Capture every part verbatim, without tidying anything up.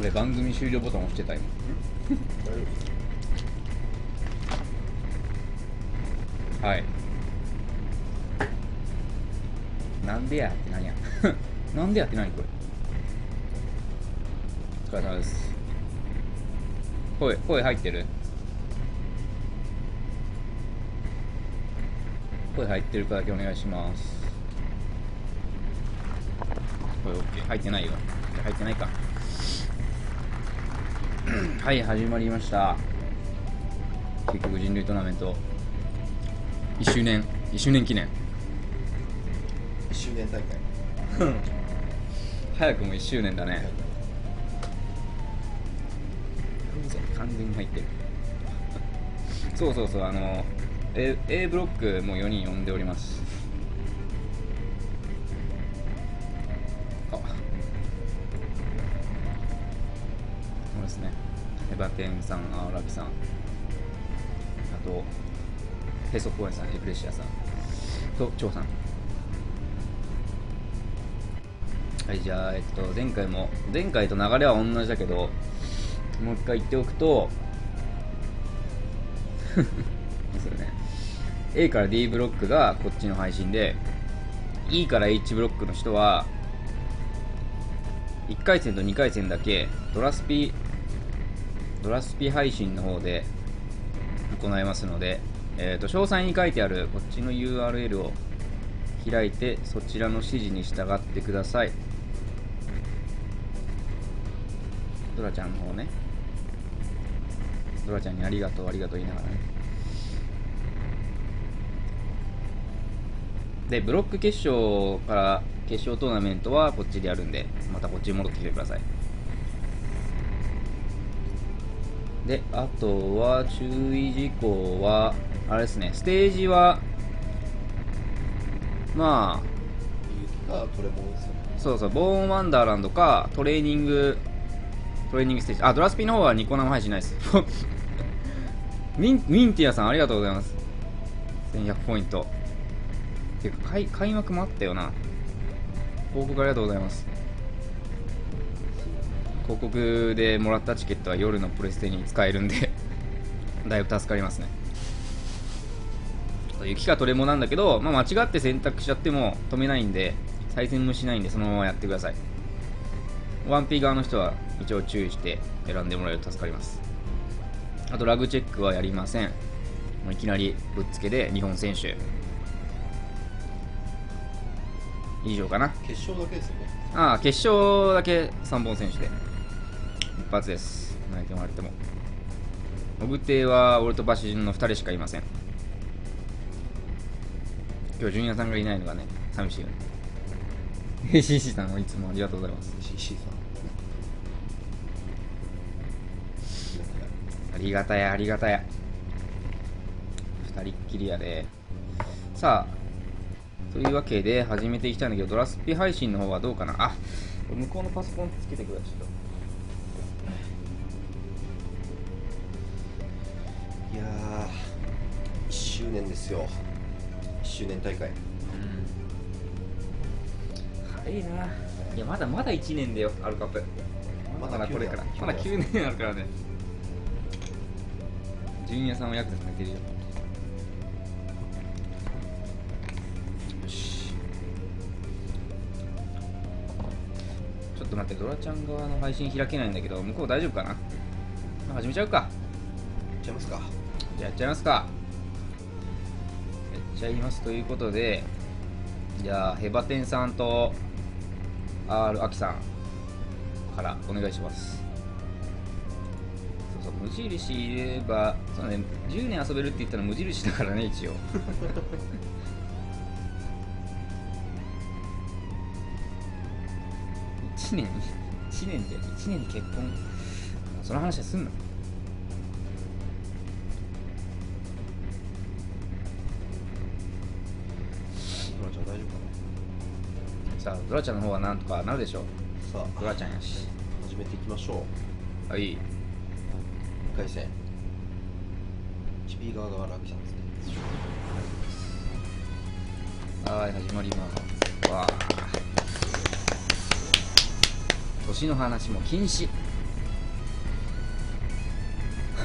俺番組終了ボタン押してた今。 大丈夫です。 はい。なんでやって何やなんでやって何これ。お疲れ様です。声声入ってる？声入ってるかだけお願いします。声 OK。 入ってないよ。入ってないかはい、始まりました。結局人類トーナメントいっしゅうねんいっしゅうねん記念いっしゅうねん大会早くもいっしゅうねんだね。完全に入ってるそうそうそう、あの A, A ブロックもよにん呼んでおります。あ、そうですね。ヘバテンさん、アーラキさん、あとペソコエンさん、エクレシアさんとチョウさん。はい、じゃあ、えっと、前回も前回と流れは同じだけど、もう一回言っておくとそれね、A から D ブロックがこっちの配信で、 E から H ブロックの人はいっかい戦とにかい戦だけドラスピドラスピ配信の方で行いますので、えー、と詳細に書いてあるこっちの ユーアールエル を開いて、そちらの指示に従ってください。ドラちゃんの方ね、ドラちゃんにありがとうありがとう言いながらね。でブロック決勝から決勝トーナメントはこっちでやるんで、またこっちに戻ってきてください。であとは注意事項はあれですね、ステージはまあがトレモンですよね。 そうそう、ボーンワンダーランドかトレーニングトレーニングステージ。あ、ドラスピの方はニコ生配信ないですミンミンティアさんありがとうございます。せんひゃくポイント。てか開開幕もあったよな。広告ありがとうございます。広告でもらったチケットは夜のプレステに使えるんでだいぶ助かりますね。雪かトレモなんだけど、まあ、間違って選択しちゃっても止めないんで、再戦もしないんで、そのままやってください。ワンピー側の人は一応注意して選んでもらえると助かります。あとラグチェックはやりません。もういきなりぶっつけで日本選手以上かな。 決勝だけですよね。 ああ、決勝だけさんぼん選手で一発です。泣いてもらっても。モグテは俺とバシジュンのふたりしかいません。今日ジュニアさんがいないのがね、寂しいよね。エーシーシー さんもいつもありがとうございます。 シーシー さんありがたやありがたや。ふたりっきりやで。さあ、というわけで始めていきたいんだけど、ドラスピ配信の方はどうかな。あ、向こうのパソコンつけてください。ちょっいやーいっしゅうねんですよ。いっしゅうねん大会。 と、うん、早いな。いや、まだまだいちねんだよ、アルカップ。まだこれからまだきゅうねんあるからね。ジュニアさんは役立ててるよ。よし、ちょっと待って、ドラちゃん側の配信開けないんだけど、向こう大丈夫かな。始めちゃうか。 いっちゃいますか。 じゃあやっちゃいますか。やっちゃいますということで、じゃあヘバテンさんと R アキさんからお願いします。そうそう、無印入れれば、そうね、じゅうねん遊べるって言ったら無印だからね、一応。いちねんいちねんでいちねんで結婚、その話はすんな。 ドラちゃん大丈夫かさあ、ドラちゃんの方はなんとかなるでしょう。 な。さあドラちゃんやし。 始めていきましょう。 はい。 いっかい戦 エイチピー 側がラッキーさんですね。 はい、始まります。わあ、年の話も禁止。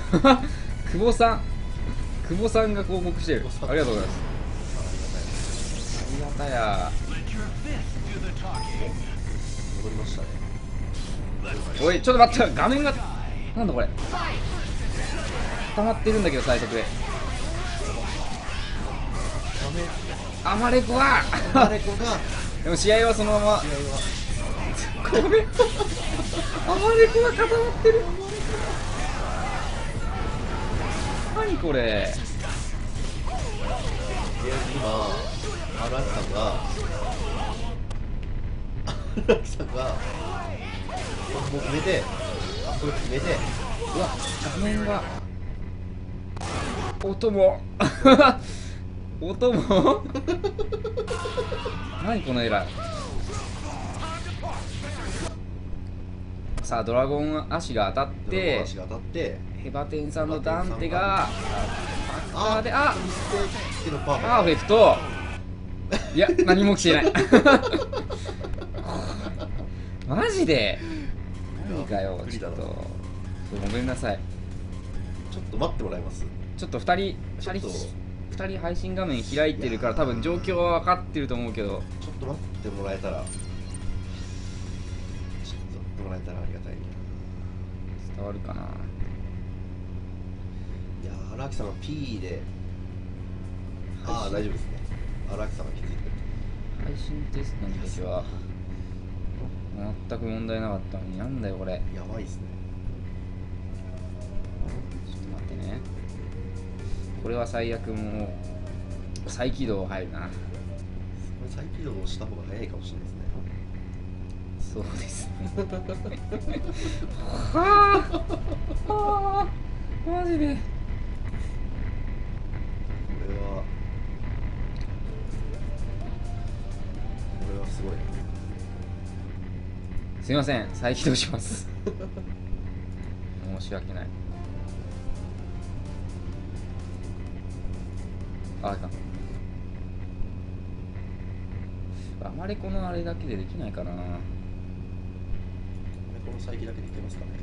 久保さん久保さんが広告してる。ありがとうございます。ありがたや。 戻りましたね。 おいちょっと待って、画面がなんだこれ固まってるんだけど最速で。アマレコはアマレコがでも試合はそのまま。 試合はこれアマレコが固まってる。何これ。 今荒木さんが荒木さんがコンボ決めてアップ決めて、 うわ画面が音も音も何このエラー。さあドラゴン足が当たっドラゴンて足が当たってヘバテンさんのダンテがバッカーで、あミステーキのパーフェパーフェクト。いや何も来てないマジで何かよ。ちょっとごめんなさい。 ちょっと待ってもらえます？ ちょっとふたりふたりちょっとふたり配信画面開いてるから多分状況は分かってると思うけど、 ちょっと待ってもらえたらちょっと待ってもらえたらありがたい。 伝わるかな。 いやー荒木さんが P で、ああ大丈夫ですね。荒木さんが気づいてる。 配信テストの時は全く問題なかったのに、なんだよこれ。 やばいですね。 ちょっと待ってね。これは最悪もう再起動入るな。 これ再起動した方が早いかもしれないですね。 そうですねはあはあマジでこれはこれはすごい。 すいません、再起動します申し訳ない。あ、あかん。アマレコのあれだけでできないかな。 この再起だけでいけますかね。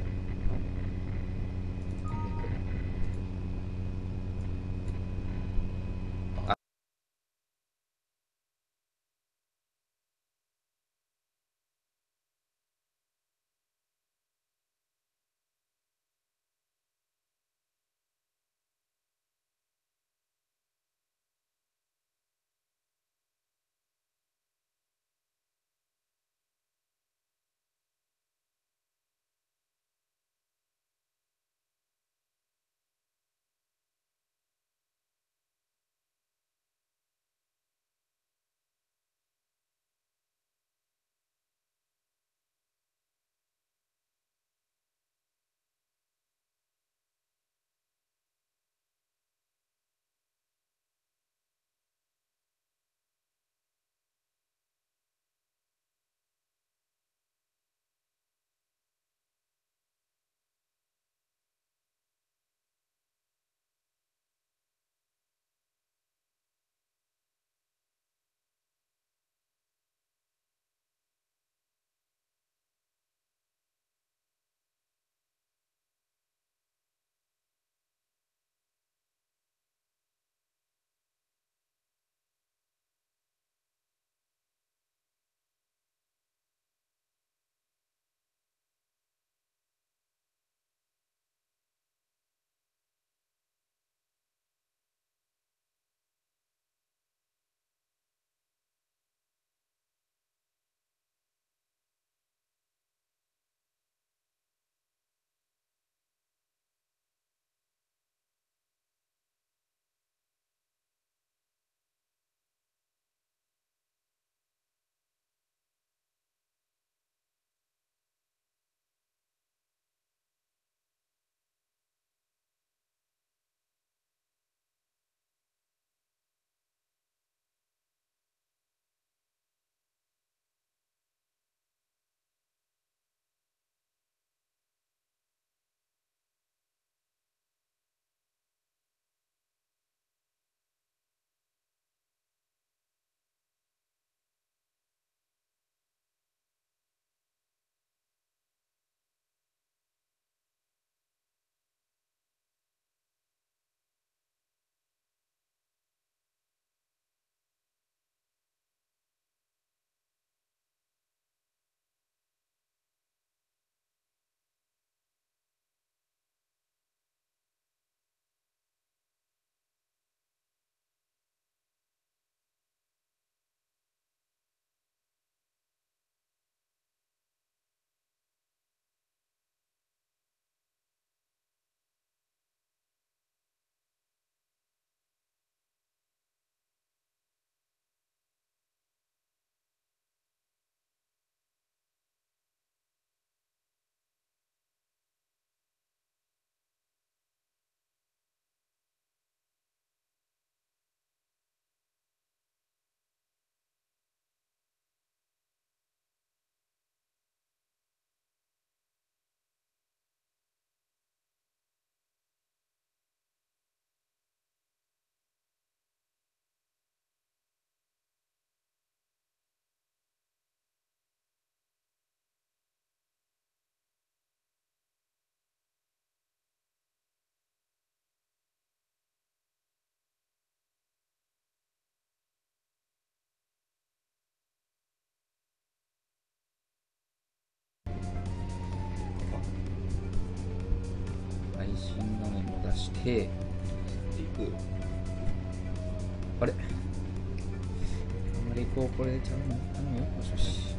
信画面も出して、 いく。 あれあまりこうこれちゃうの頼むよ。よしよし。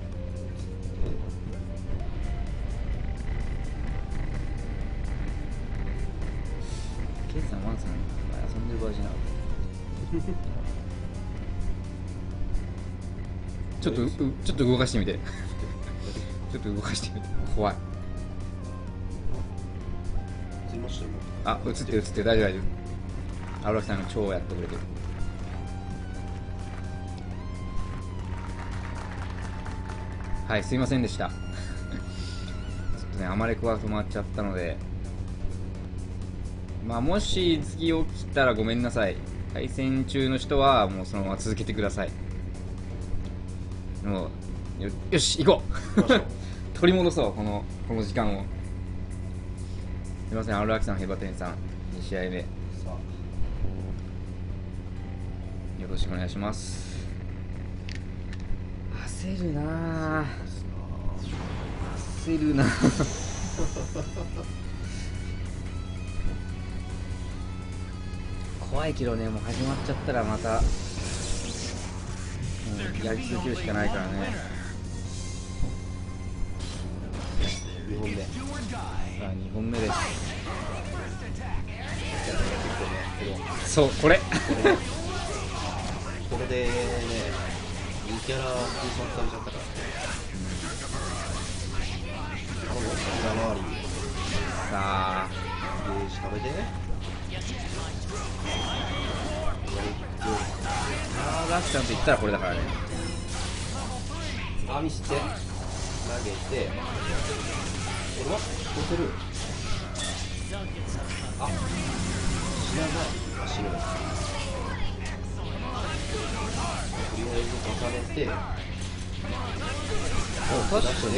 ケイさんワンさん遊んでる場合じゃなかったちょっとうちょっと動かしてみてちょっと動かしてみて。怖い。 映りましたよ。 あ、映ってる映ってる。大丈夫大丈夫。荒木さんが超やってくれてる。はい、すいませんでしたちょっとね、アマレコが止まっちゃったので、まあもし次起きたらごめんなさい。対戦中の人はもうそのまま続けてください。もう よ, よし行こう取り戻そう、このこの時間を。すいません、荒木さん、ヘバテンさん、に試合目よさあ、 ろしくお願いします。焦るなぁ焦るなぁ怖いけどね、もう始まっちゃったらまた、うん、やり続けるしかないからね。 にほんめ。 さあにほんめです。そう、これこれでね、にキャラ封鎖されちゃったからね。この裏回りにさあゲージ食べてあーラッシャンと言ったらこれだからね。 あ、見せて投げて、これは押せる。あ、死なない。あ、死ぬ。とりあえず重ねて、 お、確かに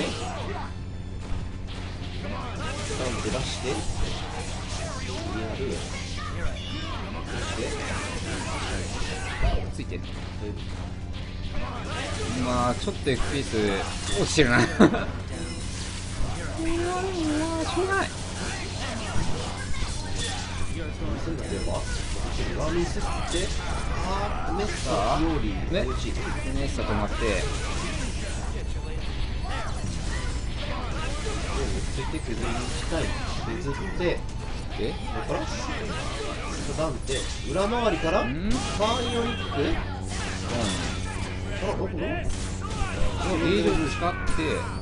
スタンプ出して、リアル、そしてついてる。まあちょっと エフピーエス 落ちてるなこれはでもまあしょうがない。 見せれば上見せて、あー、メッサよりね、 うちネッサ止まってついて削りにしたい。削ってえこれからダンって裏回りからバんーニオニック、あ、どこのこのゲージを使って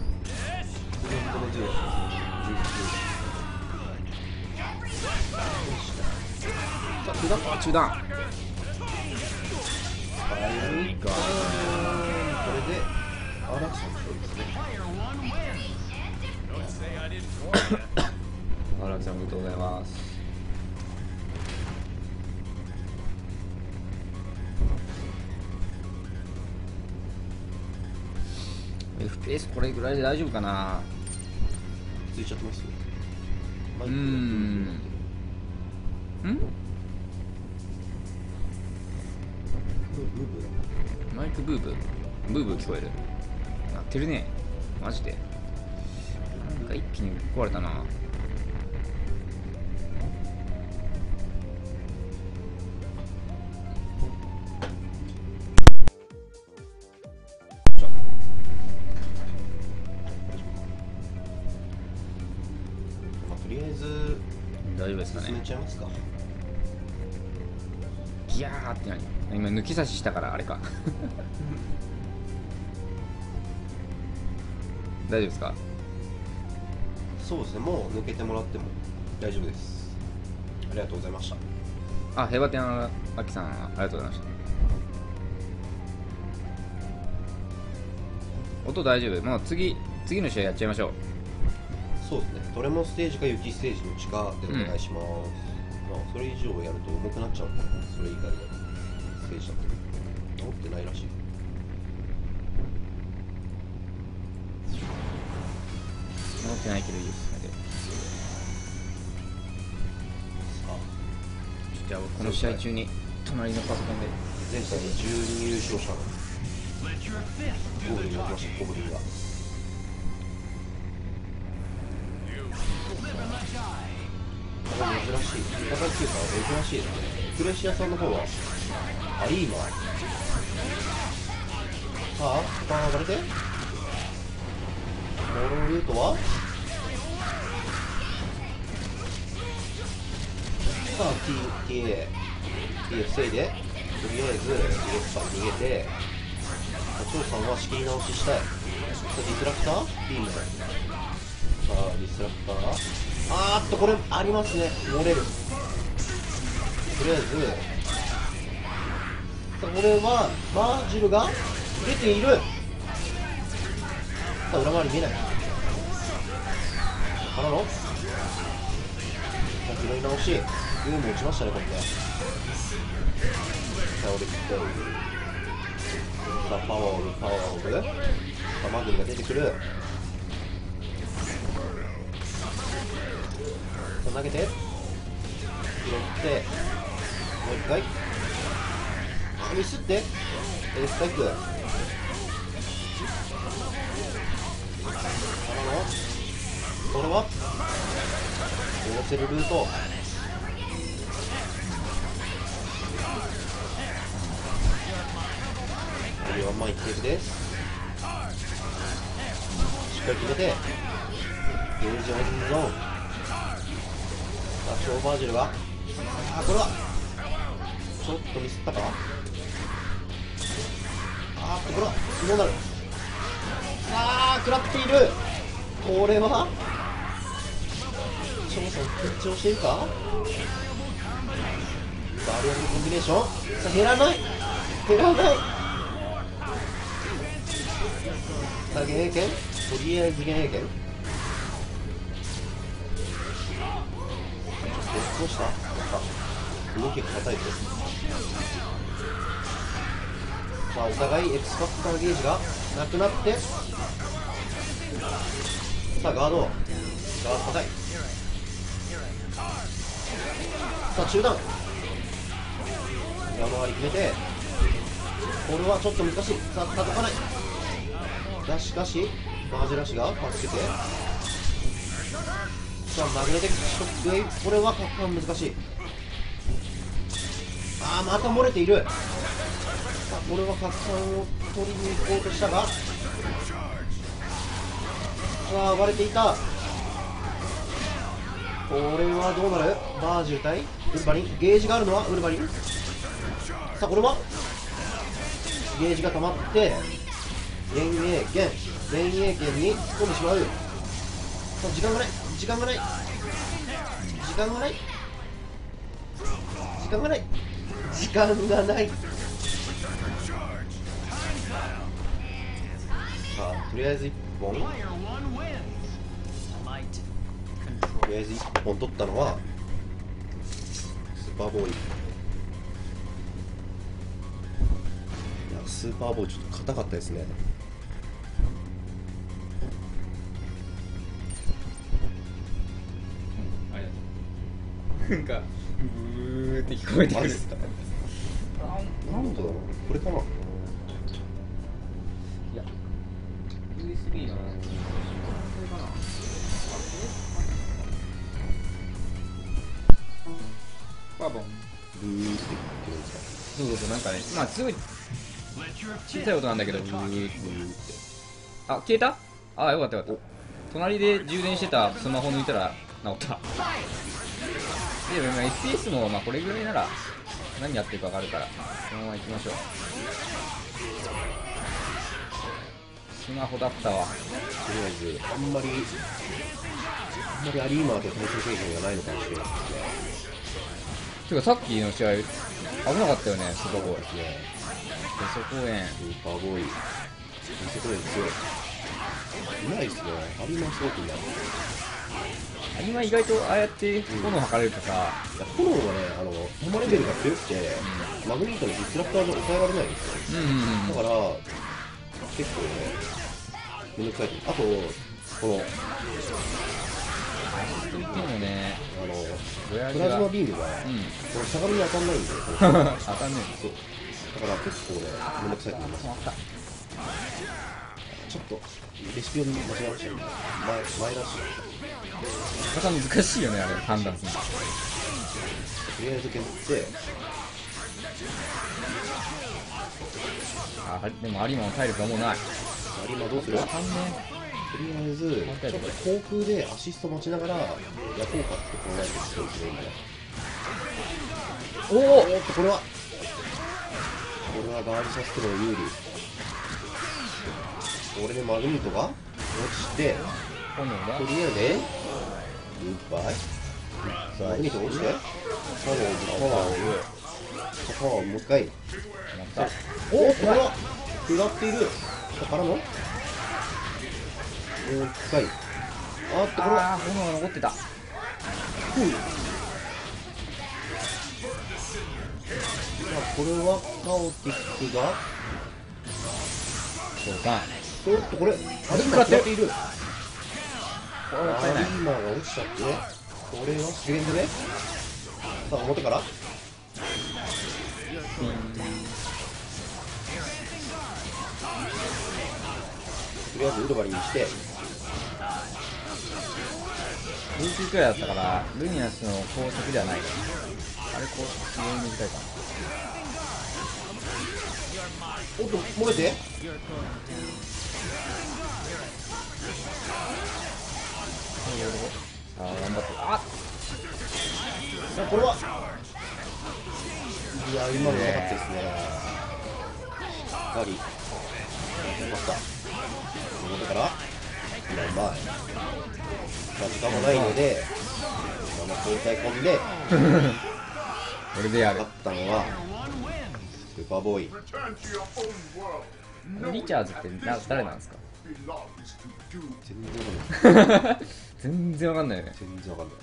さあ中断中断バーニオニック、これで荒木さんの勝利ですね。 荒木さんおめでとうございます。エフピーエス これぐらいで大丈夫かな。 ついちゃってますよ。 うーんんマイクブーブーブーブー聞こえる。なってるね。マジでなんか一気に壊れたな。 まあ、とりあえず大丈夫ですか進めね。 ちゃいますか。 ギャーって何今抜き差ししたからあれか大丈夫ですか。 そうですね、もう抜けてもらっても大丈夫です。ありがとうございました。 あ、ヘバテンアキさんありがとうございました。音大丈夫。もう次次の試合やっちゃいましょう。 そうですね、トレモステージか雪ステージの地下でお願いします。まあ、それ以上やると重くなっちゃうのかな、それ以外のステージだと。持ってないらしい。 持ってないけどいいです。 さあ、 じゃあこの試合中に隣のパソコンで前回のじゅうに優勝者のゴブリンが来ました。ゴブリンがゴブリン珍しい。味方っていうか珍しいですね。クレシアさんの方はアリーマ。さあスパン上がれて、このルートはさあ ティーエー ティーエー 防いで、とりあえずディレクター逃げて、張さんは仕切り直ししたい。さあディスラクタービーム。さあディスラクター、あーっとこれありますね、漏れる。とりあえずさあこれはバージルが出ている。さあ裏回り見えないからの、さあ拾い直し、ユーも落ちましたねこれね。さあ俺切ってさあパワーオブパワーオブ、さあマグリが出てくる。さあ投げて拾ってもう一回、あミスってエースタイプからの、これは通せるルート。ワンマン一テープです。しっかり決めてゲージオンゾーン。さあ超バージルが、あこれはちょっとミスったか。あーっとこれはどうなる。あー食らっている。これは翔さん緊張しているか。バリアルコンビネーション、さあ減らない減らない。さあ現役権、とりあえず現役権。どうした、動きが硬いです。さあお互いエクスファクターゲージがなくなって、さあガードガード硬い。さあ中段裏回り決めて、これはちょっと難しい。さあ叩かない。がしかしバージェラシが助けて、さあマグネティックショックウェイ、これはカッカン難しい。ああまた漏れている。さあこれはカッカンを取りに行こうとしたが、さあ暴れていた。これはどうなる。バージル対ウルバリン、ゲージがあるのはウルバリン。さあこれはゲージが溜まって幻影剣、幻影剣に突っ込んでしまう。さあ時間がない時間がない時間がない時間がない時間がない。さあとりあえずいっぽん、とりあえずいっぽん取ったのはスーパーボーイ。いやスーパーボーイちょっと硬かったですね。 なんかブーって聞こえてくる。 なんだろうこれかな。いや ユーエスビー がこれかな。パーボンブーって言ってるんですか。 そうそうそう、なんかね、まあすごい小さい音なんだけど、ブーって。あ、消えた。あ、よかったよかった。隣で充電してたスマホ抜いたら治った。でも今 エフピーエス もまあこれぐらいなら何やってるか分かるから、そのまま行きましょう。スマホだったわ。 とりあえずあんまりあんまりアリーマーと対戦経験がないのかもしれないですね。 てかさっきの試合危なかったよね、スーパーボーイ。 ですね。 ゲソ公園スーパーボーイ見せこれ強い。うまいですね。アリーマーすごくうまい。 今意外とああやって炎吐かれるとさ、 いや炎がね、あの弾レベルが強くて、うん、マグニートのディスラプターじゃ抑えられないんですよ。 うんうんうん、 だから結構ねめんどくさい。あとこのといってもね、 あのプラプラズマビームが、うん、このしゃがみに当たんないんで当たんねえ。 そうだから結構ねめんどくさいと思います。ちょっとレシピを間違えましたね。前前らしい。 難しいよね、あれ判断するの。 とりあえず削ってあでも有馬の体力がもうない。 有馬どうする？ わかんねとりあえずちょっと航空でアシスト待ちながら焼こうかって考えてる人いるんで、 おおおーっとこれはこれはガールサステの有利。これでマグニートが落ちて本能だ。 とりあえずグッバイマグニート落ちてパワーをパワーをパワーをもう一回おっこれは食らっているからのもう一回あっとこれはああ炎が残ってた。 さあこれはカオティックがそうか。 おっとこれアリーマが食らっている。 これはったいない。 アリーマが落ちちゃってこれは資源攻め。さあ表からとりあえずウドバリにしてルーキーくらいだったからルニアスの高速ではない。あれ高速すごい短いかおっと漏れてな。ああ頑張ってあさあこれはいや今のなかったですね。しっかりよかった表からうまい。まあ時間もないのでまま交代込んでこれでやる。 勝ったのはスーパーボーイ。 リチャーズってな誰なんですか？ 全然わかんない全然わかんないよね。 全然わかんない。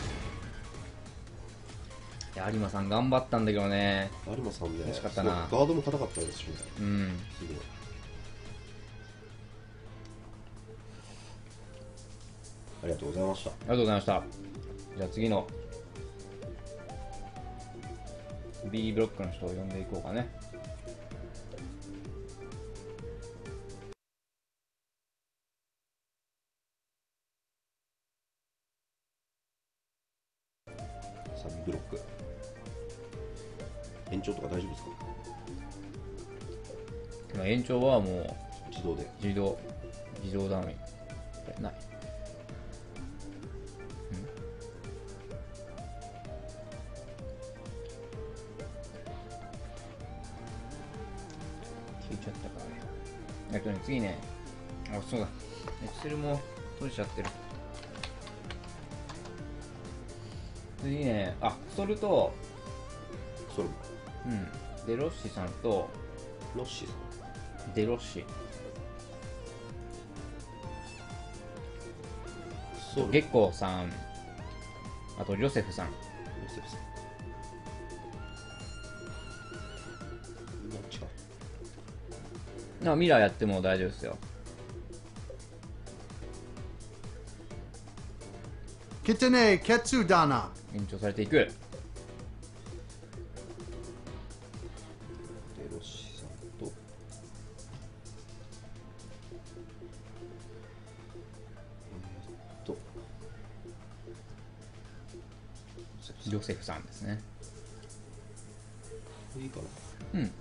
いや有馬さん頑張ったんだけどね。 有馬さんね、 惜しかったな。 すごいガードも硬かったですしね。 うんすごい。ありがとうございました。 ありがとうございました。じゃあ次の B ブロックの人を呼んでいこうかね。 さんブロック延長とか大丈夫ですか？ まあ延長はもう自動で自動自動頼みない。消えちゃったからね。えっとね次ね、あそうだ、エクセルも閉じちゃってる。次ね、あそれとソルうんデロッシさんとロッシーさんデロッシソルゲッコーさん、あとジョセフさん。 ヨセフさんみんな違う。 あミラーやっても大丈夫ですよ。 Kitane Ketsudana. 延長されていく。 でロッシーさんとえーっとジョセフさんですね。 いいかな。 うん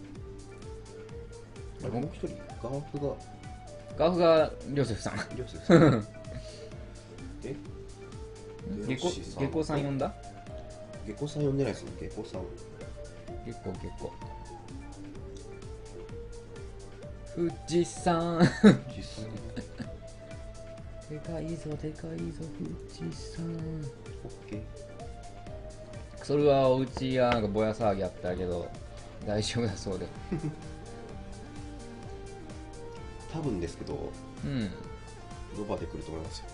あれもう一人ガーフがガーフがジョセフさん。 ヨセフさんえゲコゲコさん呼んだ。 ゲコさん呼んでないですね。ゲコさんゲコゲコ富士山実際にでかいぞでかいぞ富士山。 オッケー。 それはおうちがなんかぼや騒ぎあったけど大丈夫だそうで。 多分ですけどうんロバで来ると思いますよ。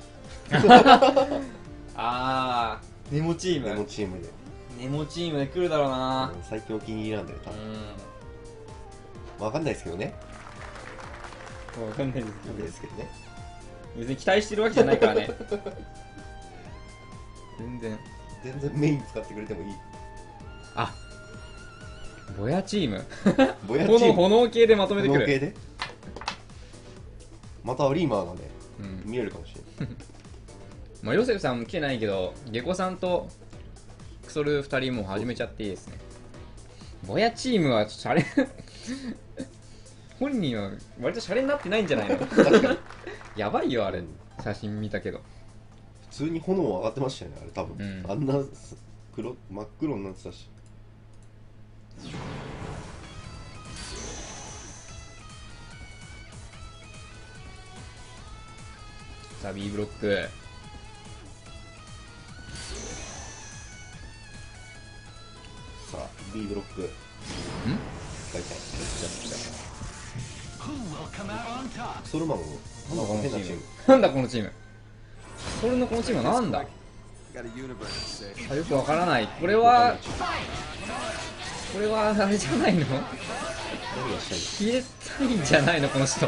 あーネモチーデモチームでネモチームで来るだろうな。 最近お気に入りなんで多う分わかんないですけどね。 ん分かんないですわかんないですけどね。 別に期待してるわけじゃないからね。全然。 全然メイン使ってくれてもいい。 あぼやチームボヤチーム炎炎系でまとめてくる。 この系でまたリーマーがねうん見えるかもしれない。 まあヨセフさんも来てないけどゲコさんとクソルふたりもう始めちゃっていいですね。ボヤチームはシャレ本人は割とシャレになってないんじゃないのやばいよあれ、写真見たけど。 普通に炎上がってましたよねあれ多分、 うん、 あんな黒真っ黒になってたし。 さあ B ブロック、 さあ B ブロック、ん大体ソルマンをなんだこのチ変なチーム。 ーム、なんだこのチーム、それのこのチームはなんだ、あ、よくわからない。これはこれはあれじゃないの、 何がしたい消えたいんじゃないのこの人。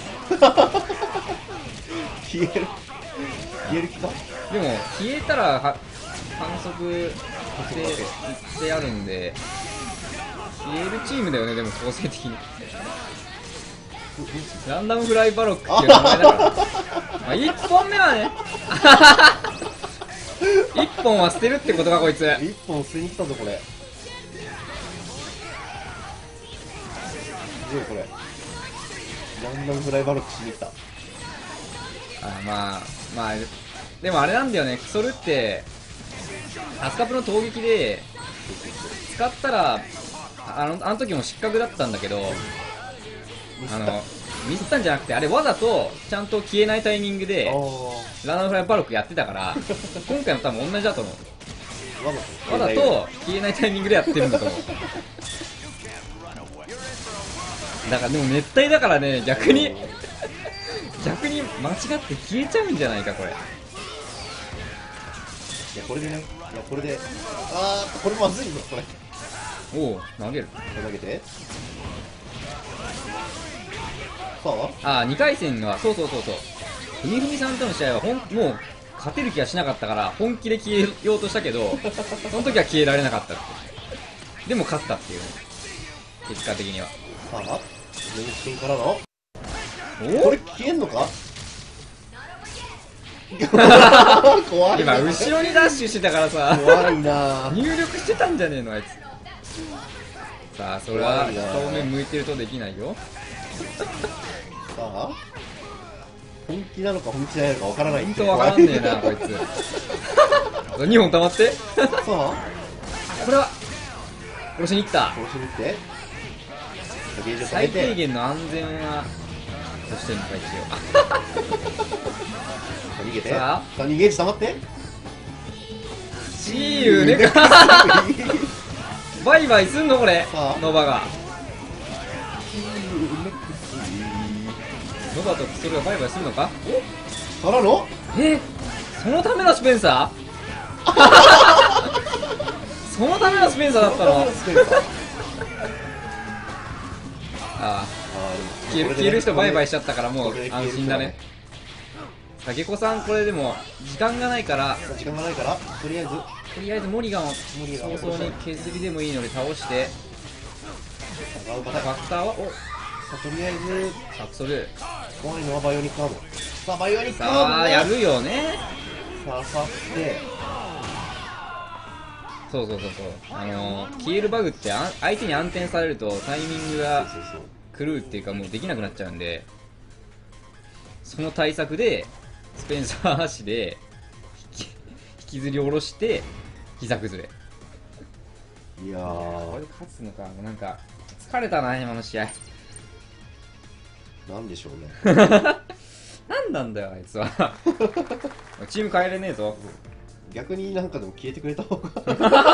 消える消える気か。 でも消えたらは反則してしてあるんで、消えるチームだよね。でも構成的にランダムフライバロックっていう名前だからまあいっぽんめはねいっぽんは捨てるってことかこいつ。 一本捨てに来たぞこれ。すごいこれランダムフライバロックしに来た。 あ、まあまあでもあれなんだよね、クソルってアスカプの攻撃で使ったらあのあの時も失格だったんだけど、あのミスったんじゃなくて、あれわざとちゃんと消えないタイミングでランダムフライバロックやってたから今回も多分同じだと思う。わざと消えないタイミングでやってるんだと思う。だからでも熱帯だからね、逆に逆に間違って消えちゃうんじゃないかこれ。 いやこれでね、いやこれで、あーこれまずいぞこれ。 おお、投げる。 これ投げてさあああ、にかい戦はそうそうそうそう、ふみふみさんとの試合はほんもう勝てる気がしなかったから本気で消えようとしたけどその時は消えられなかったって。でも勝ったっていうね、結果的には。 さあ全身からのおこれ消えんのか怖いな。 今後ろにダッシュしてたからさ怖いな。 入力してたんじゃねえのあいつ。さあそれは怖いな正面向いてるとできないよ。 さあ本気なのか本気じゃないのかわからない。 本当わからんねえなこいつにほん溜まってさあこれは殺しに行った。 殺しに行ってゲージを下げ最低て限の安全はどうしてるのか一逃げて。 さあさあ逃げージ溜まって応。チームねかバイバイすんのこれさあノバが。ノバとクソルがバイバイするのか。 からのえ、そのためのスペンサーそのためのスペンサーだったの。 スペンサーああ、 あー消える消える人バイバイしちゃったからもうこれで消安える人心だね。さげこさんこれでも時間がないから時間がないからとりあえずとりあえずモリガンをモリガンを早々に削りでもいいので倒して戦う方バクターはおさあとりあえずサクソル。 怖いのはバイオニックアーム。さあバイオニックアームさあやるよね。 さあさってそうそうそうそう、あのー、消えるバグってあ相手に暗転されるとタイミングがそうそう狂うっていうかもうできなくなっちゃうんで、その対策でスペンサー足で引き引きずり下ろして膝崩れ。 いやこれー勝つのか。もうなんか疲れたな今の試合なんでしょうねなんなんだよあいつはチーム変えれねえぞ。 逆になんかでも消えてくれた方がなる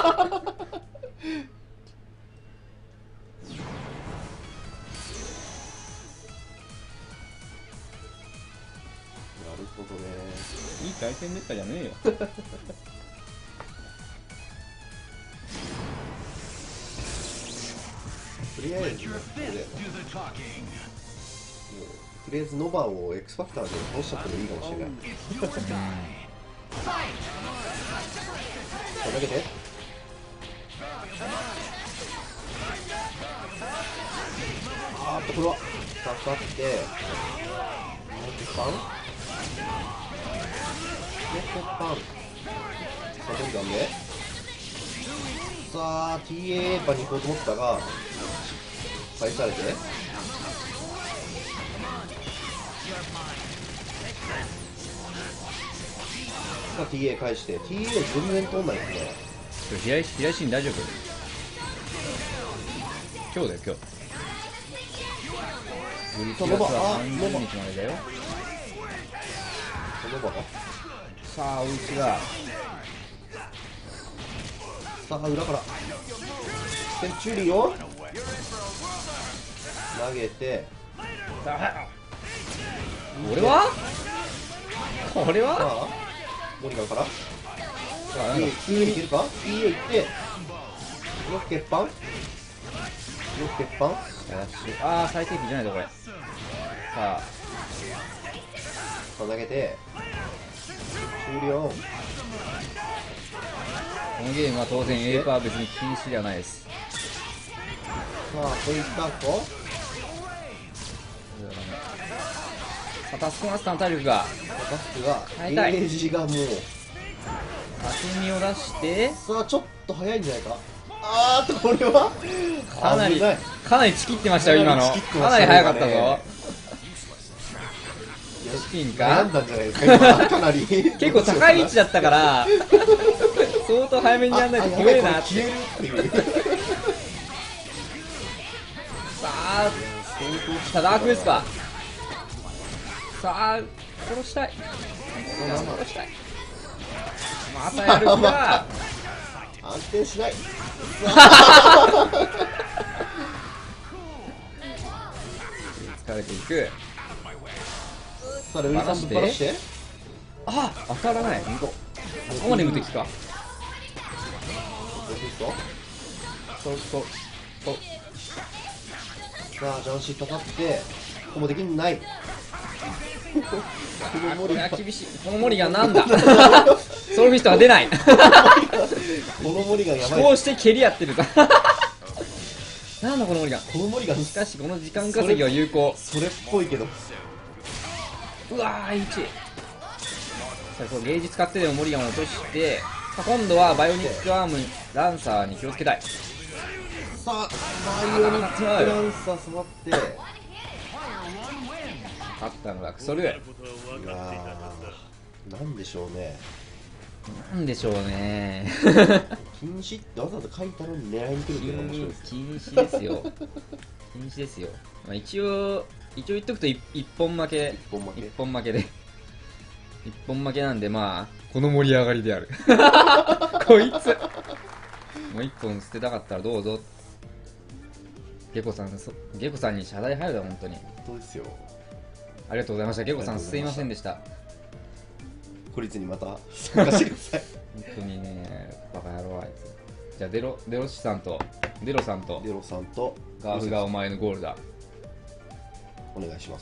ほどね。 いい対戦でしたじゃねえよとりあえずねこれでもうとりあえずノバを X ファクターで倒しちゃってもいいかもしれない投げてあーっとこれは刺さってパン猫パンさあどんどんでさあ ティーエー パに行こうと思ったが返されて、さあ ティーエー 返して ティーエー 全然通んないですね。 平井平井シーン大丈夫？今日だよ今日。 その場、あ、 さんじゅうにちまでだよ。 その場がさあおうちがさあ裏からセンチュリオン投げて、 さあ俺は俺はさあモリガンからさあティーエー 普通にいけるか ティーエー いってよく鉄板よく鉄板ああ最低級じゃないぞこれ。さあさあ投げて終了。 このゲームは当然 エー パーは別に禁止ではないです。 さあこいった子さあタスクマスターの体力がタスクが耐えたいゲージがもう厚みを出してさあちょっと早いんじゃないか。あーっとこれはかなり危ないかなりチキってましたよ今の。 かなりチキってまかしたねなり早かったぞ。 今ねチキン悩かんだんじゃないですか今かなり結構高い位置だったから相当早めにやんないと怖えなって。 消えるっていうさあさあダークウェスパーさあ殺したい殺したいまたやる気だ安定しない疲れていく。 さあルイさんぶっ放してあ当たらないほんと頭まで無敵か。そうそうそうさあジャンシーかかってここもできんないこのこモリガンれは厳しい。このモリガンなんだソルフィストが出ないこのモリガンやばい。 こうして蹴りやってるさなんだこのモリガン。 このモリガンしかしこの時間稼ぎは有効。 それっぽいけどうわーいち。さあこれゲージ使ってでもモリガンを落として、さあ今度はバイオニックアームランサーに気をつけたい。 さあバイオニックランサー触って勝ったのがクソルー。 いやーなんでしょうね。 なんでしょうね禁止ってわざわざ書いたのに狙いに来るっていうのが面白いです。 禁止ですよ禁止ですよ、まあ、一応一応言っとくと一一本負け一本負け一本負けで一本負けなんで、まあこの盛り上がりであるこいつもう一本捨てたかったらどうぞ。ゲコさんそゲコさんに謝罪入るだ本当に。 本当ですよ。 ありがとうございました。ゲコさんすいませんでした。 孤立にまた参加してください本当にねバカ野郎あいつ。じゃあデロデロシさんとデロさんとデロさんとガーフがお前のゴールだ。 お願いします。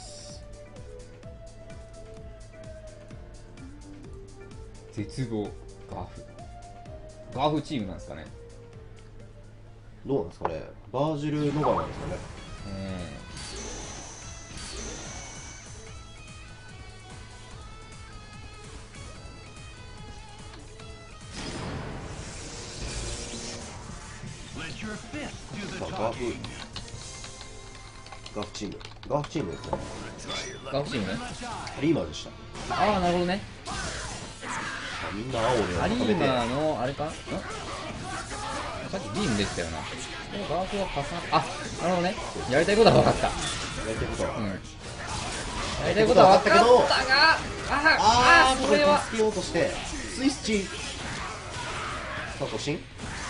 絶望ガーフガーフチームなんですかね。 どうなんですかね。バージル・ノバなんですかね。 えさあガーフガーフチームガーフチームですね。 ー、ガーフチームね。 リーマーでした。 ああなるほどね。 みんな青でアリ食べてーマーのあれかんさっきビームできたよな。でもガーフが重なっあなるほどね。やりたいことは分かった。 やりたいことは、 うんやりたいことは分かったがあああーそれは助けようとしてスイッチ。さあ突進。さ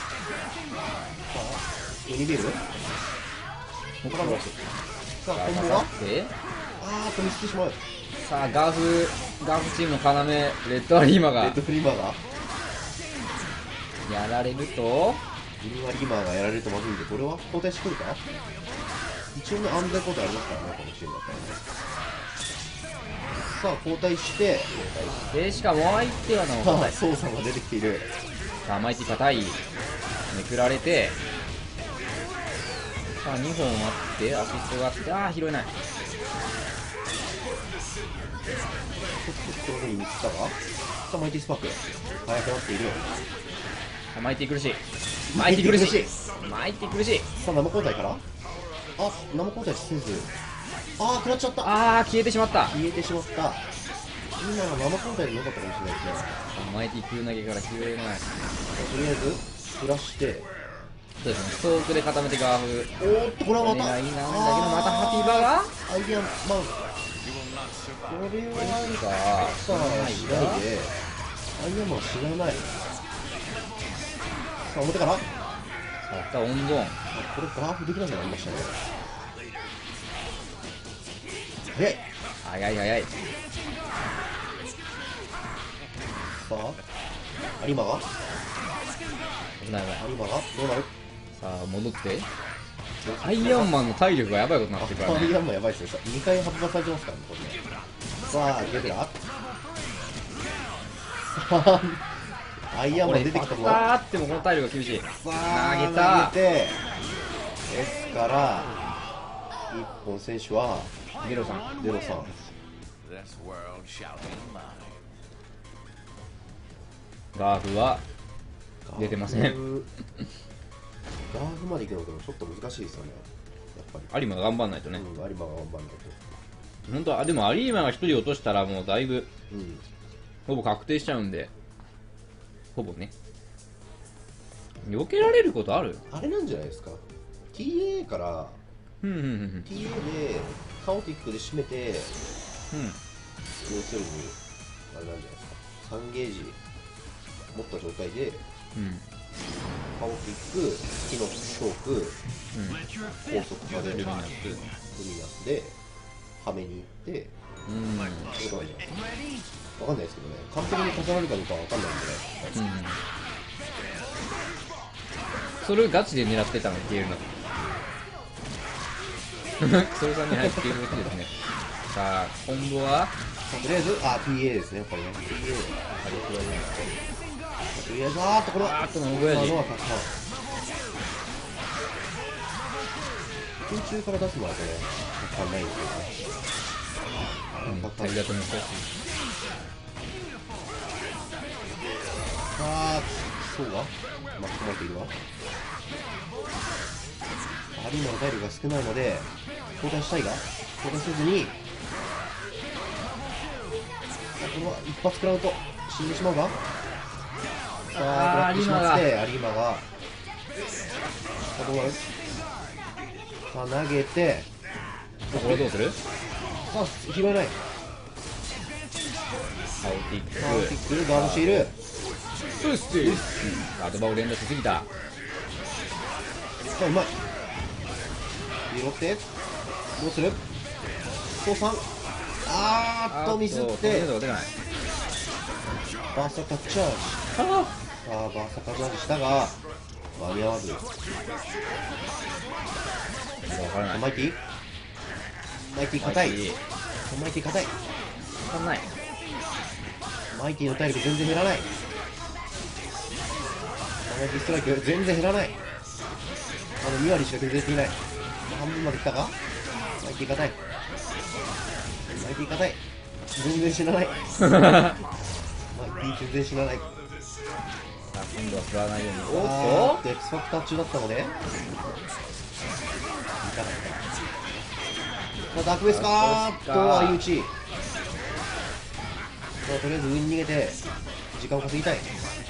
あユニビル他のさあさあ今度は刺さってあーっと見つけてしまう。 さあガーフガーフチームの要レッドアリーマーがレッドフリーマーがやられるとグリーンアリーマーがやられるとまずいんで、これは交代してくるか。一応ね安全交代ありますからねこのチームだったらね。さあ交代してでしかも相手はのさあ操作が出てきている。 さあマイティ硬いめくられてさあにほんあってアシストがあってああ拾えない。 ちょっとこのに見つかがさあマイティスパーク速くなっている。 さあマイティ苦しい。 マイティ苦しい。マイティ苦しい。 さあ生交代から、あ生交代せず、あー食らっちゃった。 あー消えてしまった。 消えてしまった。今の生交代で良かったかもしれないですね。 マイティ空投げから拾えない。 とりあえず振らして、 そうですね、ストークで固めてガーフ。 おーっとこれはまたお願いなんだけど、またハピバがアイアンマン、これはさあしないで、アイアンマン死なない。さあ表からさあ、温存。 あこれガーフできなくなりましたね。早い。 早い早い。 さあ有馬が危ない危ない。 有馬がどうなる。 さあ、戻って。アイアンマンの体力がやばいことになってるからね。 アイアンマンやばいですよ。にかい発売されてますからねこれね。さあゲブラさあアイアンマン出てきたぞ。 これパッターってもこの体力が厳しい。 さあ投げた投げて、ですから一本選手はゲロさん。 ゼロさん。 ガーフは出てません。 ガーフガーフまで行くのでもちょっと難しいですよねやっぱ有馬が頑張んないとり、 ね。 うん、有馬が頑張らない本当はでも有馬が一人落としたらもうだいぶと、うんほぼ確定しちゃうんで、ほぼね。避けられることある？ あれなんじゃないですか ティーエー からうんうんうんティーエー でカオティックで締めて、 うん。 要するにあれなんじゃないですかさんゲージ持った状態でうんカオティック、火のチョーク、高速パネル、ルミナス、ルミナスではめに行ってうんうんそういうことなんじゃないですか。わかんないですけどね、完璧に重なるかどうかはわかんないんでね。 うん。それをガチで狙ってたの消えるの。それさんに入って消えるべきですね。さあ今後はとりあえず、あ、ティーエー ですね、これね。ティーエー、あれくらいなんですけど。とりあえず、あーっとこれは、 あーっとノブヤジノアカッター。空中から出すのはこれ、わかんないんですけどね。 うんカッター旅立ち難しい。 あー、そうが巻き込まれているわ。アリーナの体力が少ないので、交代したいが、交代せずに、これは一発食らうと死んでしまうが、さあ、 あー食らってしまって、有馬が、さあ、どうなる。さあ、投げて、 これどうする？ さあ、拾えない。 アウティッさあ、キクック、ガードしている。 そうっすよ。アドバを連打しすぎた。 さあ、うまい。拾って、どうする。父さん、あーっとミスってあーっと出ない。 バーサカチャージ。さあ、バーサカチャージしたが間に合わず。 わからない。 マイティマイティ硬い。 マイティマイティ硬い。 わかんない。 マイティの体力全然減らない。マイティストライク全然減らない。あのに割しか削れていない。半分まで来たか。マイティ硬い。マイティ硬い。全然死なない。マイティ全然死なない。 さあ今度は振らないように。おっあーっと X ファクター中だったので、いかないか。さあダークベースかーっと相打ち。さあとりあえず上に逃げて時間を稼ぎたい。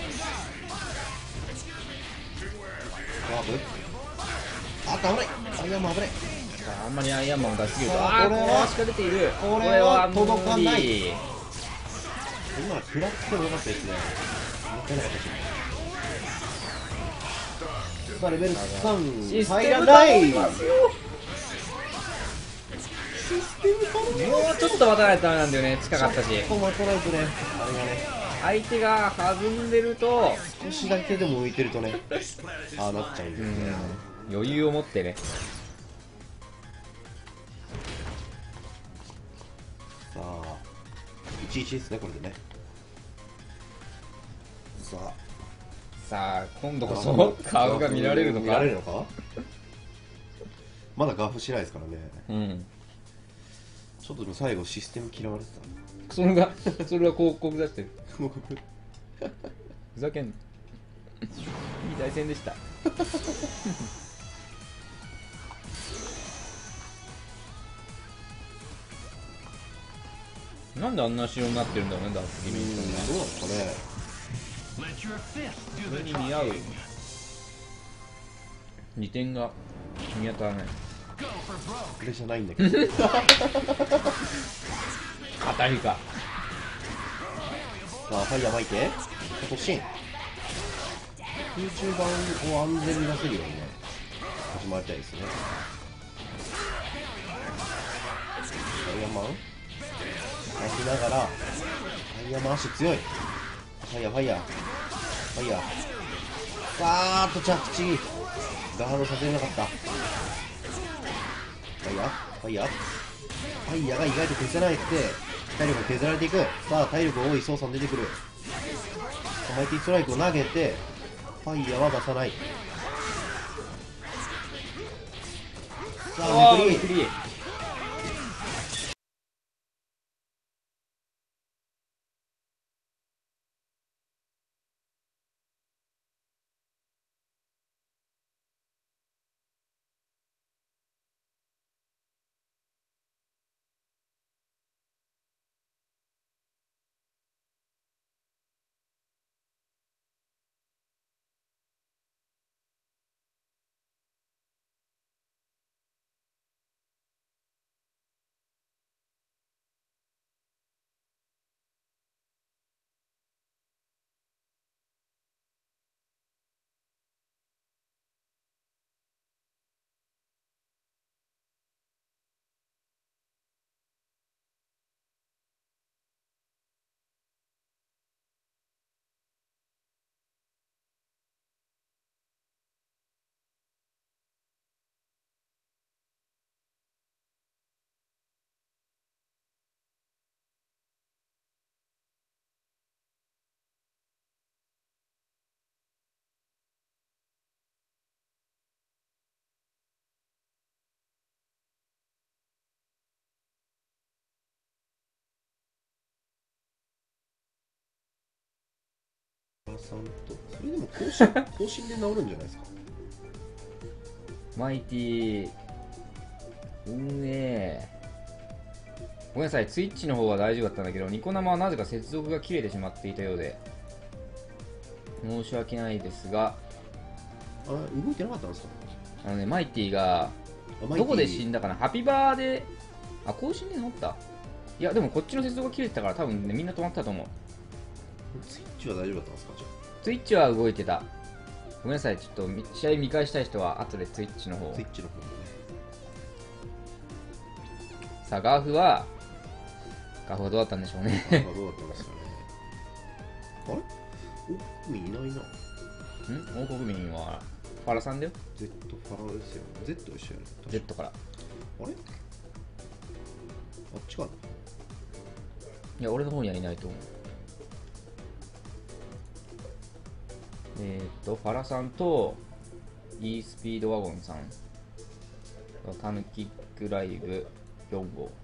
ワープ、あっと危ない。アイアンマン危ない。 とあんまりアイアンマンを出しすぎると、 さあああこれはこれはしか出ている。 これは届かない。 無理。 今食らってもよかったですね。もったいなかったし。さあレベルさんシス入テムらない。 頼みますよ。 システム頼みもうちょっと待たないとダメなんだよね。近かったし、 ここ待たないとね、あれがね、 相手が弾んでると、 少しだけでも浮いてるとね、ああなっちゃうんですね。 余裕を持ってね。 さあ、いちいちですね、これでね。さあ、 さあ今度こそカーブが見られるのか。 見られるのかまだガーフしないですからね。 うん。 ちょっとでも最後システム嫌われてそれがそれは広告出してる。 た。 ふざけん。いい対戦でした。 なんであんな仕様になってるんだろうね、ダークディメンションね。 どうなんですかね。 これに似合う利点が見当たらない。 これじゃないんだけど。 当たりか。 さあ、ファイヤー巻いて、突進。空中版を安全に出せるようにね、始まりたいですね。ファイヤーマン巻きながら、ファイヤーマン足強い。ファイヤー、ファイヤー、ファイヤー。さーっと着地。ガードさせれなかった。ファイヤー、ファイヤー。ファイヤーが意外と消せないって、体力が削られていく。さあ、体力多いソウさん出てくる。マイティストライクを投げて、ファイヤーは出さない。さあ、めくり。さんとそれでも更新更新で治るんじゃないですか。 マイティ運営ごめんなさい、ツイッチの方は大丈夫だったんだけど、ニコ生はなぜか接続が切れてしまっていたようで申し訳ないですが、 あ、動いてなかったんですか。 あのね、マイティがどこで死んだかな。ハピバーで、あ、更新で治った。いやでもこっちの接続が切れてたから多分ね、みんな止まったと思う。 ツイッチは大丈夫だったんですか。じゃツイッチは動いてた。ごめんなさい、ちょっと試合見返したい人は後でツイッチの方を。 ツイッチの方もね。 さあガーフはガーフはどうだったんでしょうね。 あ、どうだったんですかね。あれ、お、国いないな。 ん王国民はファラさんだよ。 Z ファラですよ。 Z 一緒やる。 Z から。 あれ、あっちかな。 いや俺の方にはいないと思う。えー、っとファラさんと e スピードワゴンさん、タヌキックライブよん号。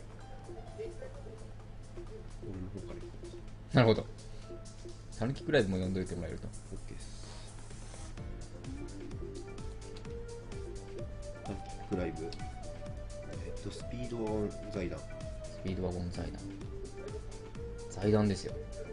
俺の方から行こなるほど。タヌキックライブも呼んどいてもらえると。 う。OK です。タンキックライブ、えっとスピードワゴン財団。 スピードワゴン財団。財団ですよ。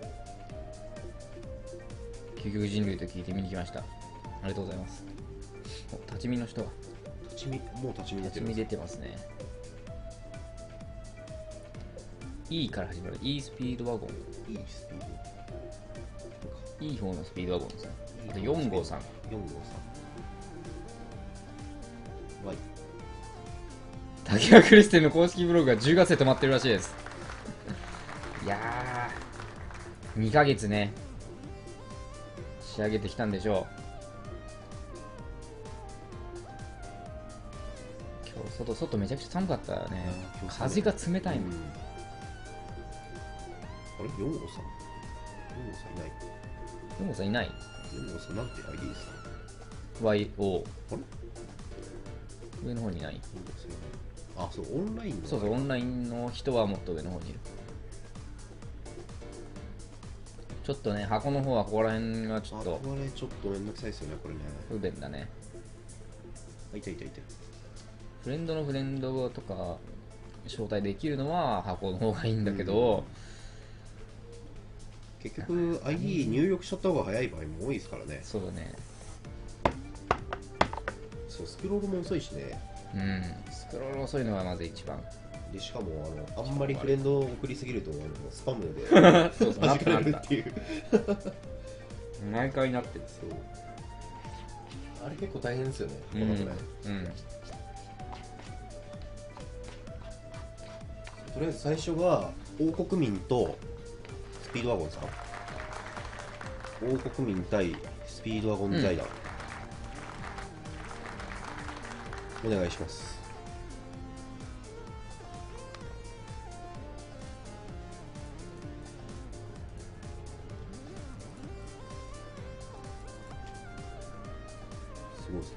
究極人類と聞いて見に来ました。ありがとうございます。お、立ち見の人は立ち見、もう立ち見出てる。 立ち見出てますね。E から始まる E スピードワゴン。 いいスピード。 いい方のスピードワゴンですね。あとよん号さん。 よん号さん。Y。 滝川クリステルの公式ブログがじゅうがつで止まってるらしいです。いやー、にかげつね、仕上げてきたんでしょう。今日外、外めちゃくちゃ寒かったよね。風が冷たいもん。 うん、あれ ?よん 号さん ?よん 号さんいない。 よん号さんいない。 よん号さんなんて アイディー ですか。 ワイオー。 あれ上の方にいない。 よん号さんいない。あ、そう、オンラインの。 そうそう、オンラインの人はもっと上の方にいる。 ちょっとね、箱の方はここら辺がちょっあとこれちょっとめんどくさいですよねこれね。 不便だね。 あ、いたいたいた。 フレンドのフレンドとか招待できるのは箱の方がいいんだけど、 結局 アイディー 入力しちゃった方が早い場合も多いですからね。 そうだね。 そう、スクロールも遅いしね。 うん、スクロール遅いのがまず一番。 でしかもあのあんまりフレンドを送りすぎるとあのスパムでそうそう弾かれるっていう毎回なってる。 そうあれ結構大変ですよね、 うん、 このくらい。 うん、 とりあえず最初が王国民とスピードワゴンですか。王国民対スピードワゴン財団、うん、お願いします。すごいですね。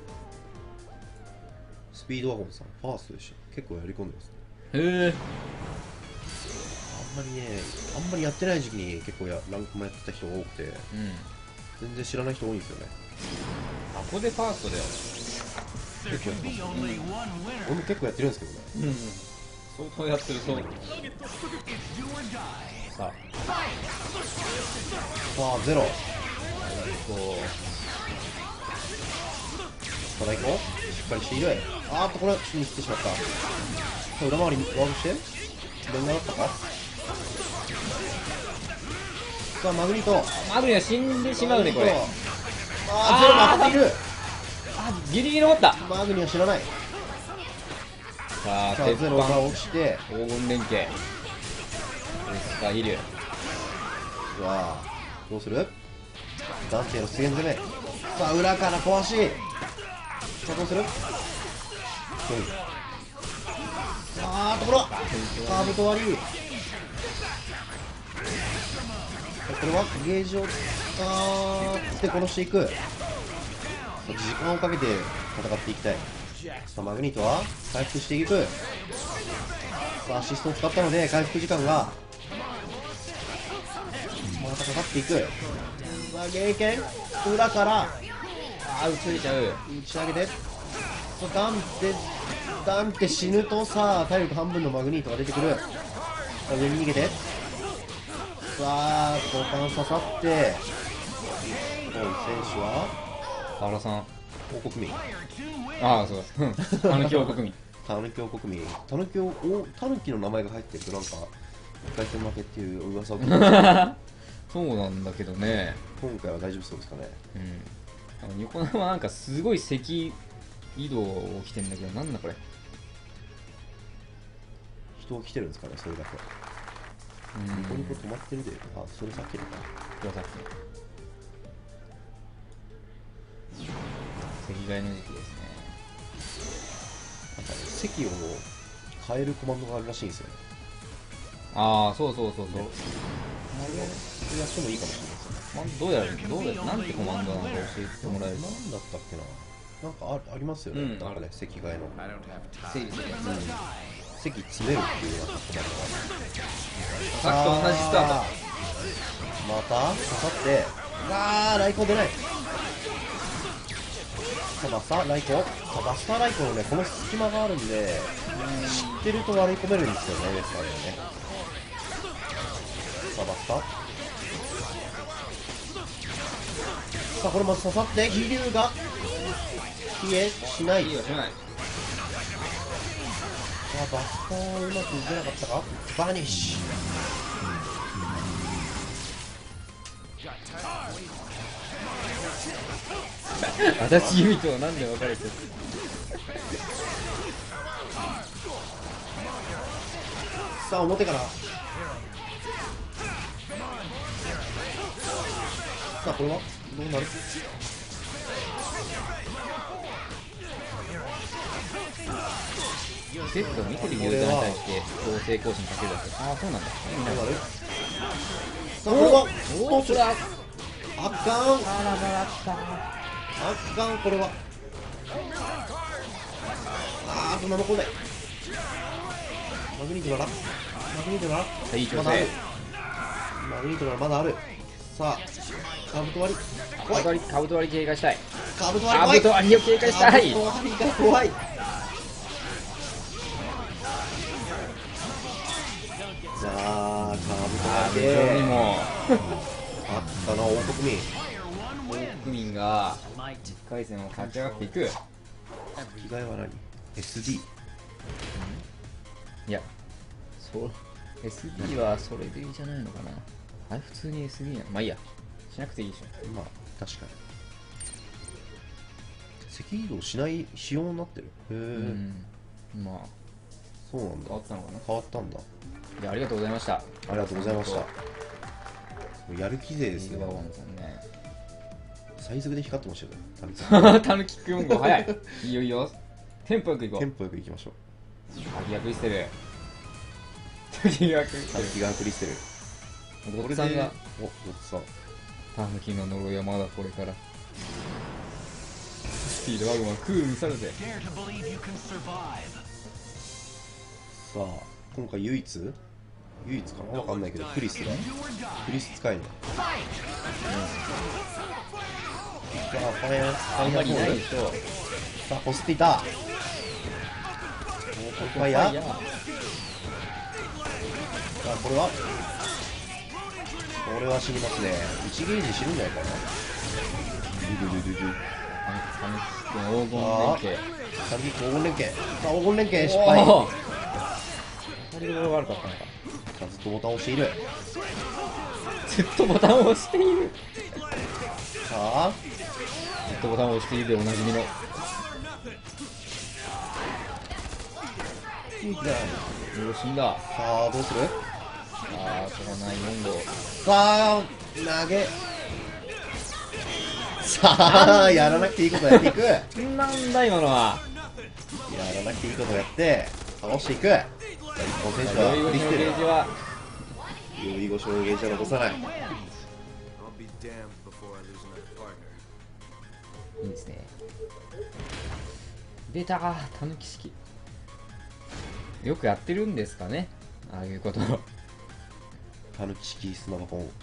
スピードワゴンさんファーストでした。結構やり込んでますね。 へえ。 あんまりね、あんまりやってない時期に結構やランクもやってた人が多くて、 うん、 全然知らない人多いんですよね。 箱でファーストだよ。 結構やってます、ね、俺も結構やってるんですけどね。 うん、相当やってるそう。さあさあゼロ、 こストライクをしっかりしている。あーっとこれはに来てしまった。さあ裏回りワープしてどんなだったか。さあマグニート、 うマグニは死んでしまうねこれ。 あーゼロが当たっている。 あ、ギリギリ残った。 マグニは知らない。 さあさあゼロが落ちて、 黄金連携スカイリュウ。 うわーどうする。ダンテの出現攻め。さあ裏から壊し、さあどうする。さあところカーブと割り、これはゲージを使って殺していく。時間をかけて戦っていきたい。さあマグニートは回復していく。さあアシストを使ったので回復時間がまたかかっていく。さあゲーケン裏からあー、打ちれちゃう。 打ち上げて、さあダンテダンテ死ぬと、さあ体力半分のマグニートが出てくる。さあ上に逃げて、さあ股間刺さって、この選手は原さん。 王国民、 ああ、そうだ。あの強国民。 タヌキ王国民、タヌキ王タヌキの名前が入ってるとなんかいっかい戦負けっていう噂を聞いてそうなんだけどね。 今回は大丈夫そうですかね。 うん。あの横浜はなんかすごい赤移動起きてんだけど、なんだこれ。 人が来てるんですかね、それだけ。 うん。 ニコニコ止まってるで、あ、それさっきのか。 これさっきの赤外の時期ですね。 なんかね、席を変えるコマンドがあるらしいんですよね。 ああ、そうそうそうそう。 ねそれやってもいいかもしれないですよね。 まどうやるどうやるなんてコマンドなのか教えてもらえる。 なんだったっけな。なんかあありますよね。 うんなんかね、席替えの。 整理するやつ。 席詰めるっていうようなコマンドが。 さっきと同じスタート。 また刺さって、あー、ライコ出ない。さあバスターライコ、さあバスターライコのね、この隙間があるんで、知ってると割り込めるんですよね、ウエスターでね。さあバスター、さあこれまず刺さって、飛竜が消えしない。 いいよ、しない。 さあバスターうまくいけなかったか。バニッシュ。 私ユミとはなんで分かれてる。 さあ表から、さあこれはどうなる。 セットを見てるユーザーに対して強制更新かけるだけ。ああ、そうなんだ。 どうなる。さあこれはおお、これはあかん、 あらららった。 あかん、これは。あーと、なんだこれ。マグニートならマグニートならいい調まだある。 整。 マグニートならまだある。 さあカブト割りカブト割りカブト割り警戒したい。 カブトカ割りブト割りを警戒したい。 カブト割りが怖い。さあカブトあ割りーにもあったな王国民。 王国民がいっかい戦を勝ち上がっていく。 着替えは何 エスディー？ いやそう エスディー はそれでいいじゃないのかな。あれ普通に エスディー なの。まあいいや、しなくていいでしょ。 まあ確かに赤移動しない仕様になってる。へえ、 うん、まあそうなんだ。 変わったのかな。 変わったんだ。 いやありがとうございました。 ありがとうございました。やる気勢ですね。 リーグワゴンさんね。 最速で光ってましたよね。タヌキさんタヌキックよん号早い。いいよいいよ。テンポよくいこう。 テンポよくいきましょう。 滝がクリステル。滝がクリステタヌキガンクリステル。 ル。ゴッツさんがお、ゴッツさん。 タヌキの呪いはまだこれから。スピードワゴンはクールに去るぜ。 さあ、今回唯一唯一かなわかんないけど、クリスがクリス使えるの。さあ、ファイアフあんまァイアボールりいないでしょ。 さあ、こすっていた。ファイヤー。さあ、これはこれは死にますね。いちゲージ死ぬんじゃないかな。ドゥドゥドゥドゥドゥ。 タヌキの黄金連携。 タヌキ黄金連携。さあ、黄金連携失敗。 おー当たりが悪かったのか。 さあ、ずっとボタンを押している。 ずっとボタンを押している。 さあ、 ずっとボタンを押しているでおなじみの。 いいだ。 よしんだ。 さあ、どうする？ ああ、しょうがないよん号。 さあ、投げ。さあ、やらなくていいことやっていく。やなんだ今のは。 らなくていいことやって、倒していく。さあ、一本選手は酔い越しのクリステル。 ゲージは酔い越しのゲージは残さない。 いいですね。出たー、たぬき式。よくやってるんですかね、ああいうこと。 タヌキ式スマホフォン。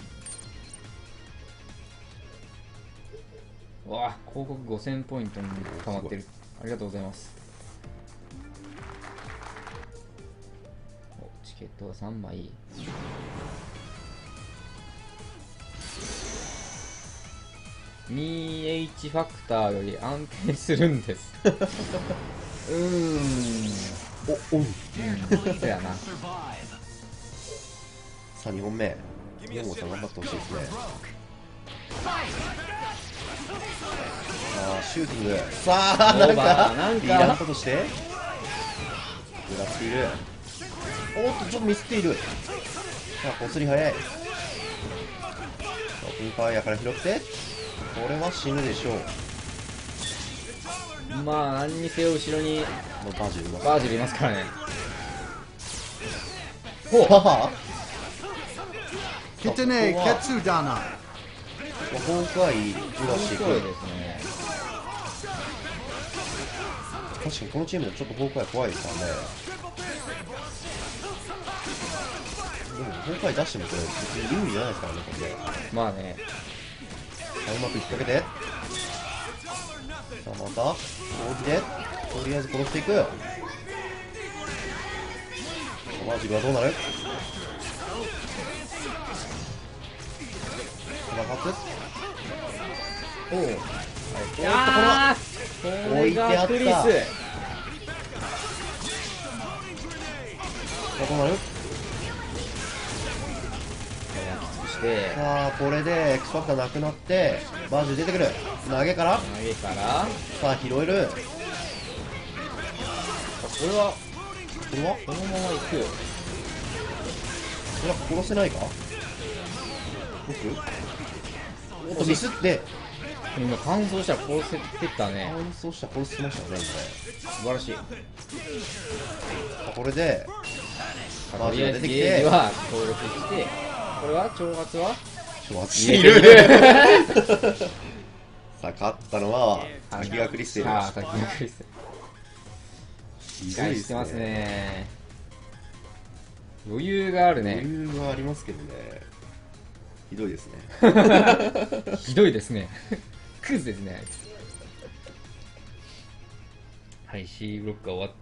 うわあ、広告ごせんポイントに溜まってる。ありがとうございます。おチケットがさんまい。にエイチ ファクターより安定するんです。うーん。 お、おん。 うん、そうやな。 さあ、にほんめ。よん号さん頑張ってほしいですね。さあ、シューティング。さあ、なんオーバかーなんかリーダーとしてグラっている。おっと、ちょっとミスっている。さあ、こすり早い。さあ、オープンファイヤーから拾って、これは死ぬでしょう。 まあ、何にせよ後ろにのバジルが。 バージルいますからね。 ほうはは Kitane Ketsudana. ホークアイずらしていく。 そうですね。 確かにこのチームでちょっとホークアイ怖いですからね。でもホークアイ出してもこれ別に有利じゃないですからね、これで。 まあね。 さあ、うまく引っ掛けて。さあ、また攻撃でとりあえず殺していく。マジがどうなる？爆発。 おお。 おっと、これはあー、これがクリス。 さあ、どうなる？ してさあ、これで X ファクターなくなってバージル出てくる。投げから投げからさあ、拾える。 これはこれはこのままいく。 これは殺せないか？どうする？おっと、ミスって今乾燥したら殺せてたね。 乾燥したら殺しましたね、 素晴らしい。 今ね。これでバージとりあえずルが出てきてゲージは登録して、これは挑発は挑発している。さあ、勝ったのは滝川クリステル。 ああ、滝川クリステル。 ひ期どいですね。 待してますね。余裕があるね。 余裕がありますけどね。 ひどいですね。 ひどいですね。クズですね、あいつ。はい、C ブロックが終わって、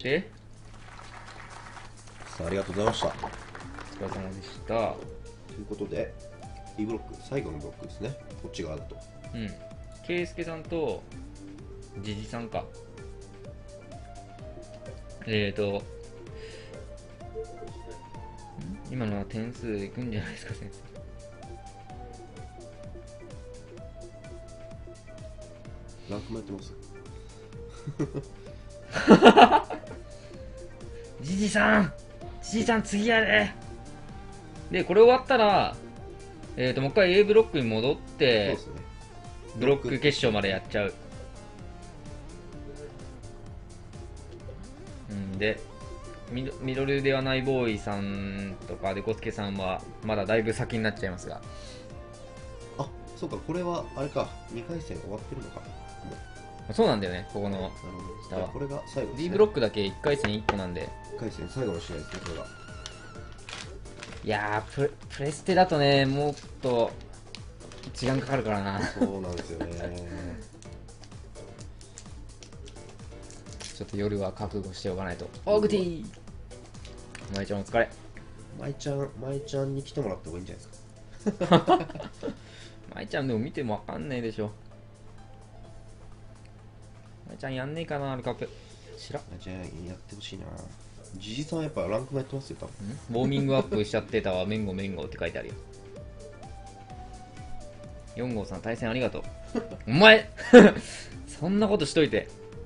さあ、ありがとうございました。 お疲れ様でした。 ということで、B ブロック、最後のブロックですね。こっち側だと。 うん。ケイスケさんと、ジジさんか。えーと、ん今のは点数いくんじゃないですか、先ランクもやってます。 生。ジジさんジジさん次やれ。で、これ終わったら、えーと、もう一回 A ブロックに戻っそうてで、すね。 ブロック決勝までやっちゃう。うんで、ミドミドルではないボーイさんとかデコスケさんはまだだいぶ先になっちゃいますが、 あ、そうか、これは、あれか、にかい戦終わってるのか。もそうなんだよね、ここのうなるほど。じゃあこれが最後ですね。 D ブロックだけいっかい戦いっこなんで、 いっかい戦最後の試合ですね、これが。 いやープレ、プレステだとね、もっと時間かかるからな。 そうなんですよね。 ちょっと夜は覚悟しておかないと。オーグティー、お前ちゃんお疲れ。 舞ちゃん、舞ちゃんに来てもらった方がいいんじゃないですか。 舞ちゃんでも見てもわかんないでしょ。舞ちゃんやんねえかな、アルカップ。知らん。 舞ちゃんやってほしいな。じじさんはやっぱランクもやってますよ、多分。 ウォーミングアップしちゃってたわ、メンゴメンゴって書いてあるよ。よん号さん対戦ありがとう。お前そんなことしといて。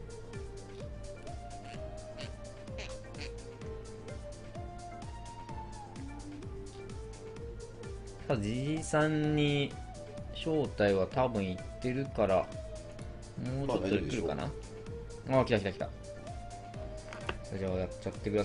ただじじさんに招待は多分行ってるから、もうちょっとで来るかな。ああ、来た来た来た。それじゃあやっちゃってください。